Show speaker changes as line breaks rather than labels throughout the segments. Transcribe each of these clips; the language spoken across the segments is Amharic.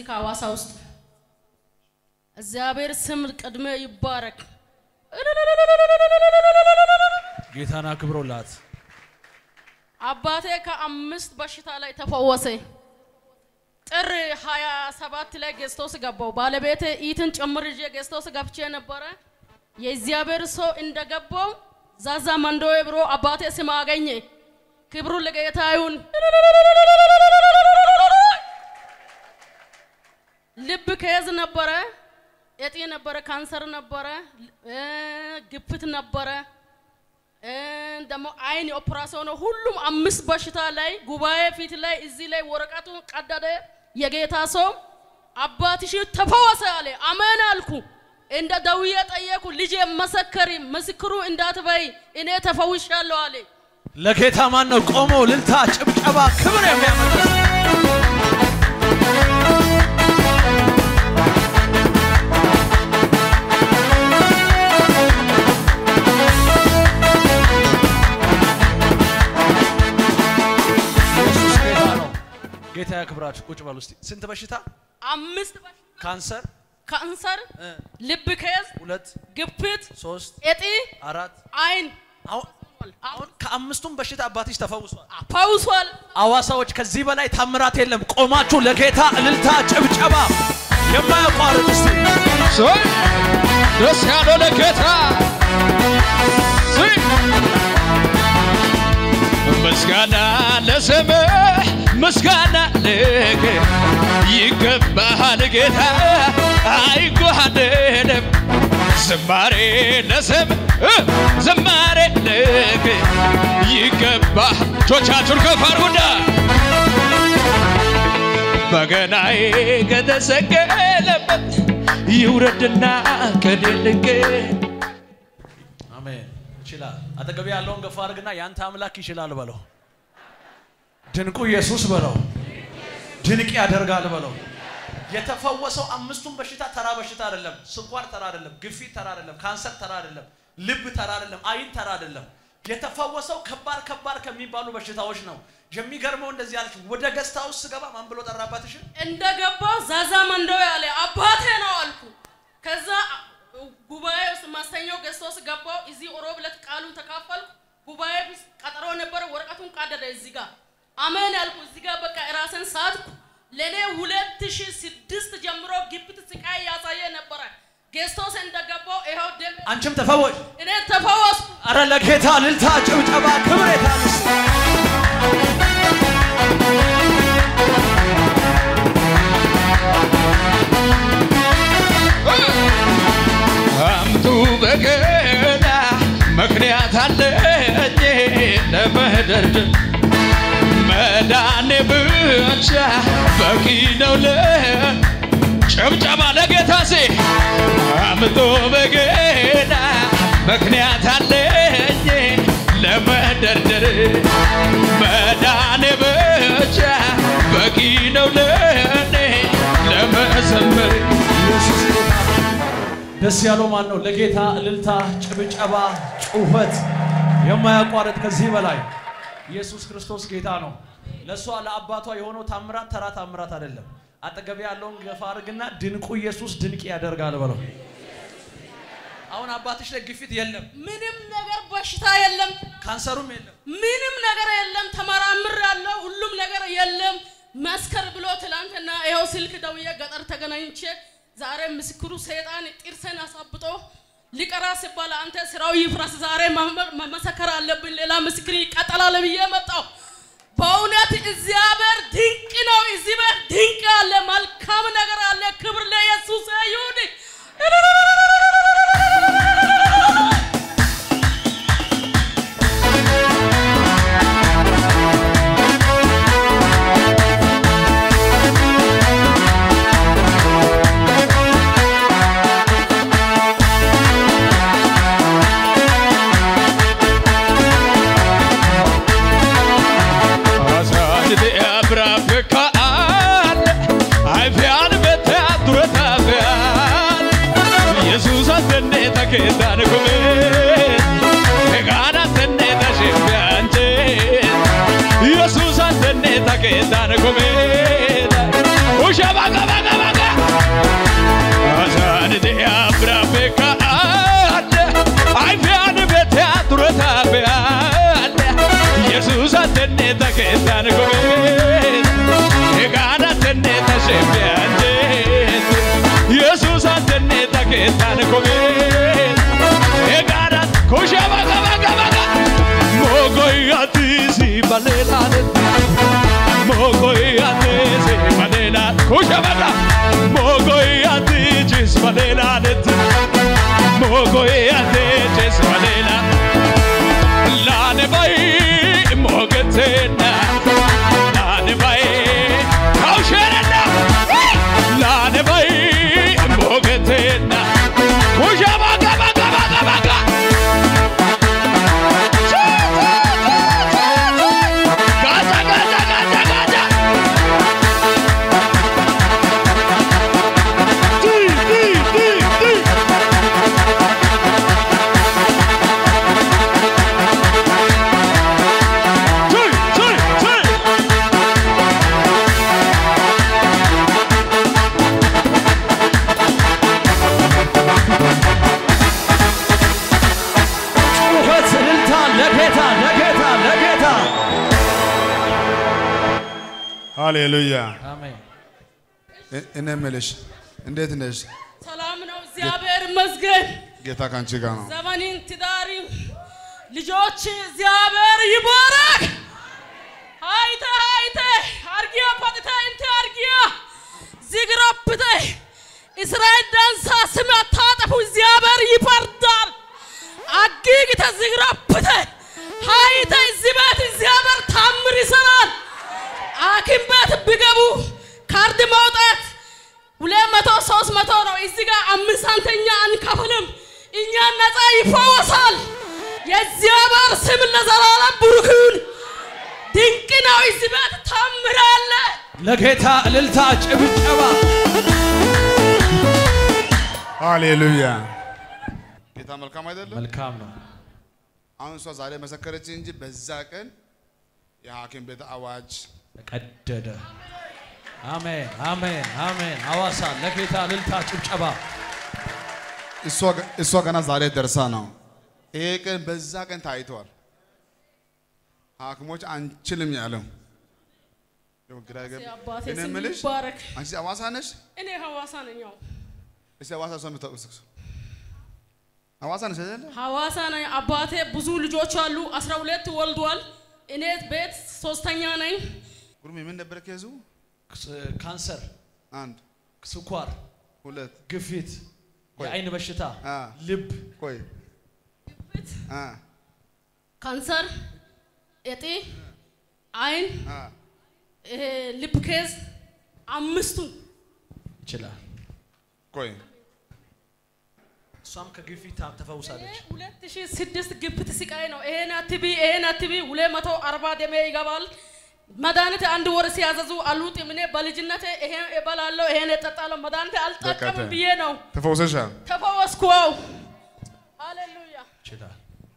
ከዚህ ከሐዋሳ ውስጥ እግዚአብሔር ስም ቀድመ ይባረክ
ጌታና ክብሮላት
አባቴ ከ5 በሽታ ላይ ተፈወሰ ጥር 27 ላይ ጌስቶስ ገባው ባለቤቴ ኢትን ጨምርጄ ጌስቶስ ገብቼ ነበር የእግዚአብሔር ሰው እንደገባው ዛዛ መንዶዬ ብሮ አባቴ ስም አገኘ ክብሩ ለጌታ ይሁን ልብ ከያዝ ነበር እጢ ነበር ካንሰር ነበር ግፍት ነበር እንደሞ አይን ኦፕራሲዮን ሁሉም 5 በሽታ ላይ ጉባኤ ፊት ላይ እዚህ ላይ ወረቀቱን ቀደደ የጌታ ሰው አባትሽ ተፈወሰ አለ አሜን አልኩ እንደ ዳዊት ጠየቁ ልጅ መሰከሪ ምስክሩ እንዳትበይ እኔ ተፈውሻለሁ አለ
ለጌታ ማን ነው ቆሞ ልልታ ጭብጨባ ክብር የሚያመጣ ጌታ ያክብራችሁ ቁጭ በሉ እስቲ ስንት በሽታ
5 በሽታ ካንሰር ልብ ከያዝ
2
ግፍት
3
እጢ
4
አይን
አሁን ከ5ቱም በሽታ አባትሽ
ተፈውሷል
አዋሳዎች ከዚህ በላይ ታምራት የለም ቆማችሁ ለጌታ እልልታ ጭብጨባ የማያቋርጥ እስቲ
ደስ ያለው ለጌታ ምስጋና ለስምህ ምስጋና ለጌ ይገባሃል ጌታ አይጓደልም ዝማሬ ለስምህ ዝማሬ ለጌ ይገባህ ጆቻችሁን ከፍ አድርጉና በገናዬ ከተሰቀለበት ይውረድና ከደልቄ
አሜን ይችላል አጠገብ ያለውን ገፋ አድርግና ያንተ አምላክ ይችላል በለው ድንቁ ኢየሱስ በለው ድንቅ ያደርጋል በለው የተፈወሰው 5ቱም በሽታ ተራ በሽታ አይደለም ስኳር ተራ አይደለም ግፊት ተራ አይደለም ካንሰር ተራ አይደለም ልብ ተራ አይደለም አይን ተራ አይደለም የተፈወሰው ከባድ ከሚባሉ በሽታዎች ነው የሚገርመው እንደዚህ ያለች ወደ ገስታው ስገባ ማን ብሎ ጠራባትሽ
እንደገባ ዛዛ መንዶ ያለ አባቴ ነው አልኩ ከዛ ጉባኤው ማስተኛው ገስቶስ ገባው እዚህ ኦሮብለት ቃሉን ተካፈል ጉባኤ ቀጠሮ ነበር ወረቀቱን ቀደደ እዚህ ጋር አሜን አልኩ እዚህ ጋር በቃ ራስን ሳትኩ ለኔ 2006 ጀምሮ ግብት ስቃይ ያሳየ ነበር ጌስቶስ እንደገባው ይሄው ደም
አንቺም ተፈወሽ
እኔ ተፈወስኩ
አረ ለጌታ ልልታ ጭብጨባ ክብር የታንስ
አምጡ በገና ምክንያት አለኝ ለመደርደር መዳኔ ብቻ በቂ ነው ጭብጨባ ለጌታ አምጡ በገና ምክንያት አለኝ ለመደርደር መዳኔ ብቻ በቂ ነው ለመዘመር
ኢየሱስ ደስ ያለው ማን ነው ለጌታ እልልታ ጭብጨባ ጩኸት የማያቋርጥ ከዚህ በላይ ኢየሱስ ክርስቶስ ጌታ ነው ለሷ ለአባቷ የሆነው ታምራት ተራ ታምራት አይደለም አጠገብ ያለውን ገፋ አድርግና ድንቁ ኢየሱስ ድንቅ ያደርጋል በለው አሁን አባትሽ ላይ ግፊት የለም
ምንም ነገር በሽታ የለም
ካንሰሩም የለም
ምንም ነገር የለም ተመራምር ያለው ሁሉም ነገር የለም መስከር ብሎ ትላንትና ይሄው ስልክ ደውዬ ገጠር ተገናኝቼ ዛሬ ምስክሩ ሰይጣን ጥርሰን አሳብጦ ሊቀራ ሲባል አንተ ስራው ይፍራስ ዛሬ መመሰከር አለብን ሌላ ምስክር ይቀጥላል ብዬ መጣው በእውነት እግዚአብሔር ድንቅ ነው እግዚአብሔር ድንቅ አለ መልካም ነገር አለ ክብር ለኢየሱስ ይሁን
Yesus ante ne taketa ne komeda, ushaba kaba kaba. ጌታን ጎብኝ የጋራት ኩሸባ ገባ ሞጎያቲ ሲባሌላለት ሞጎያቲ ሲባሌላት ኩሸባ ሞጎያቲ ሲባሌላለት ሞጎያቲ ሲባሌላት ላነባይ ሞገቴና ላነባይ አውሸረና ላነባይ ሞገቴና ኩሸባ ገባ
ሃሌሉያ
አሜን
እኔ መልሽ እንዴት ነሽ
ሰላም ነው እግዚአብሔር ይመስገን
ጌታ ካንቺ ጋር ነው
ዘመኒን ትዳሪ ልጆች እግዚአብሔር ይባረክ ሃይተ አርጊያ ፓጥታ እንት አርጊያ ዝግራፕተ እስራኤል ዳንሳ ስም አታጠፉ እግዚአብሔር ይፈርዳል አግግተ ዝግራፕተ ሃይተ ዝበት እግዚአብሔር ታምር ይሰራል አኪም ቤት ቢገቡ ካርድ ማውጣት 200 300 ነው እዚህ ጋር 5 ሳንቲም አንከፍልም እኛ ነፃ ይፈወሳል የእግዚአብሔር ስም ለዘላለም ብሩክ ይሁን ድንቅ ነው እዚህ ቤት ታምር አለ
ለጌታ እልልታ ጭብጨባ
ሃሌሉያ ጌታ መልካም አይደለም
መልካም ነው
አሁን እሷ ዛሬ መሰከረች እንጂ በዛ ቀን የሐኪም ቤት አዋጅ
ቀደደ አሜን አሜን አሜን አዋሳ ለጌታ እልልታ ጭብጨባ
እሷ ገና ዛሬ ደርሳ ነው ይሄ ቀን በዛ ቀን ታይቷል ሐኪሞች አንችልም ያለው
አባቴ
እኔ
ስም
ምልሽ
ይባረክ
አንቺ ሐዋሳ ነሽ
እኔ ሐዋሳ ነኝ ያው
እሺ ሐዋሳ ሰው የምታውቁት ሐዋሳ ነሽ አይደል
ሐዋሳ ነኝ አባቴ ብዙ ልጆች አሉ 12 ወልዷል እኔ ቤት ሶስተኛ ነኝ
ጉርሜ ምን ነበር ከዙ
ካንሰር
አንድ
ስኳር
ሁለት
ግፊት የአይን በሽታ ልብ
ቆይ
ካንሰር እጢ አይን ልብ ኬዝ አምስቱ ይችላል
ቆይ
እሷም ከግፊት ተፈውሳለች
2006 ግፊት ስቃይ ነው ይሄን አትቢ 240 ደሜ ይገባል መድኃኒት አንድ ወር ሲያዘዙ አሉት ምን በልጅነቴ ይሄን እበላለሁ ይሄን እጠጣለሁ መድኃኒት አልጠቀምም ብዬ ነው
ተፈወሰሻል
ተፈወስኩ ሃሌሉያ
ይችላል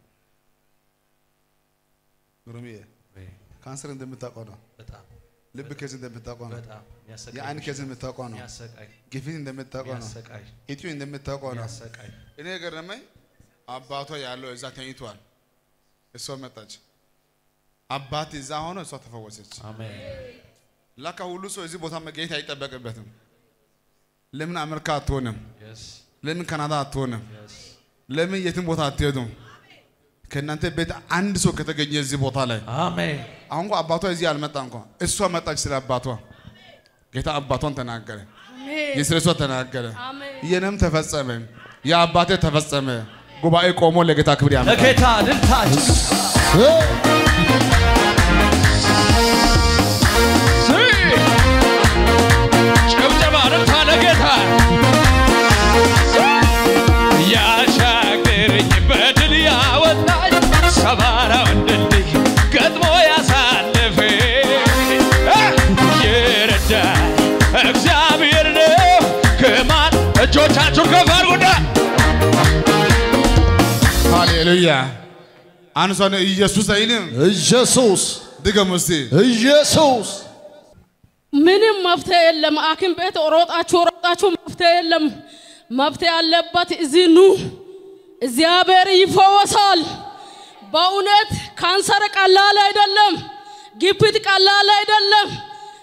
ጉርሜ ካንሰር እንደምታውቀው ነው
በጣም
ልብ ከዝ እንደምታውቀው ነው
በጣም ያሰቃይ
የአይን ከዝ እንደምታውቀው ነው
ያሰቃይ
ግፊት እንደምታውቀው ነው
ያሰቃይ
እጢው እንደምታውቀው ነው
ያሰቃይ
እኔ ገረመኝ አባቷ ያለው እዛ ተኝቷል እሷ መጣች አባት እዛ ሆኖ እሷ ተፈወሰች
አሜን
ለካ ሁሉ ሰው እዚህ ቦታ መገኘት አይጠበቅበትም ለምን አሜሪካ አትሆንም ለምን ካናዳ አትሆንም ለምን የትም ቦታ አትሄዱም ከእናንተ ቤት አንድ ሰው ከተገኘ እዚህ ቦታ ላይ
አሜን
አሁን አባቷ እዚህ አልመጣም እንኳን እሷ መጣች ስለ አባቷ ጌታ አባቷን ተናገረ
አሜን
የስለሷ ተናገረ
አሜን
የነም ተፈጸመ የአባቴ ተፈጸመ ጉባኤ ቆሞ ለጌታ ክብር ያመጣ
ለጌታ እልልታ
ጭብጨባ እልልታ ለጌታ ያሻገረኝ በድል ያወጣኝ ሰባራውን ድልድይ ገጥሞ ያሳለፈ የረዳኝ እግዚአብሔር ነው ከማን እጆቻችሁን ከፍ አድርጉና
ሃሌሉያ አንሶን ኢየሱስ አይልም
ኢየሱስ
ድገም እስቲ
ኢየሱስ
ምንም መፍትሄ የለም አኪም ቤት ሮጣችሁ መፍትሄ የለም መፍትሄ ያለበት እዚህ ኑ እግዚአብሔር ይፈወሳል በእውነት ካንሰር ቀላል አይደለም ግፊት ቀላል አይደለም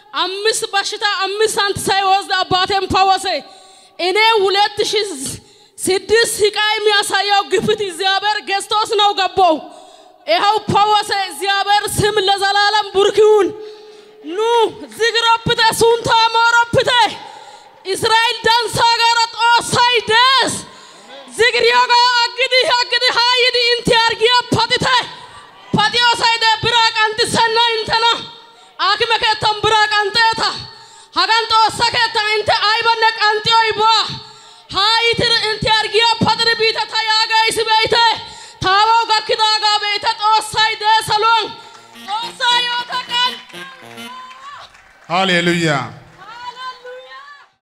5 በሽታ 5 ሳንት ሳይወስድ አባቴም ፈወሰ እኔ ስድስት ስቃይ የሚያሳየው ግፍት እግዚአብሔር ገዝቶስ ነው ገባው ይኸው ፓወሰ እግዚአብሔር ስም ለዘላለም ቡርክ ይሁን ኑ ዝግሮፕተ ሱንታ ሞሮፕተ እስራኤል ዳንሳ ጋር ጦሳይ ደስ ዝግሪዮጋ አግዲ ሃይዲ እንት ያርጊያ ፓቲተ ፓቲዮ ሳይደ ብራቅ አንተሰና እንተና አክመከተም ብራቅ አንተታ hagan to saketa inte aybane qantiyo iba haytir inte argiya padri bita ta yaga isbeite tawo gakkidaga beite xossay de salon xossay yotakan
hallelujah